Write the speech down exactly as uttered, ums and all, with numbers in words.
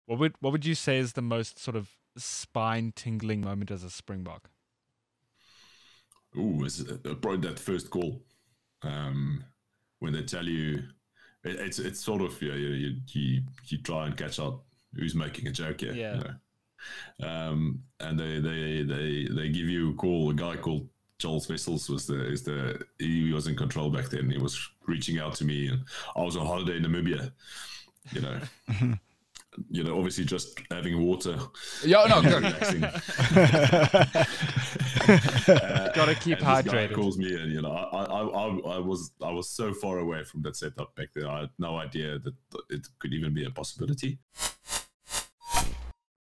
What would what would you say is the most sort of spine tingling moment as a Springbok? Ooh, it's uh, probably that first call um, when they tell you it, it's it's sort of yeah, you, you you you try and catch out who's making a joke here. Yeah. You know? Um, and they they they they give you a call. A guy called Charles Vessels was the is the he was in control back then. He was reaching out to me, and I was on holiday in Namibia. You know. You know, obviously just having water. Yeah, no, good. Relaxing. uh, Gotta keep and this hydrated. guy calls me, and you know, I, I, I, I was, I was so far away from that setup back then. I had no idea that it could even be a possibility.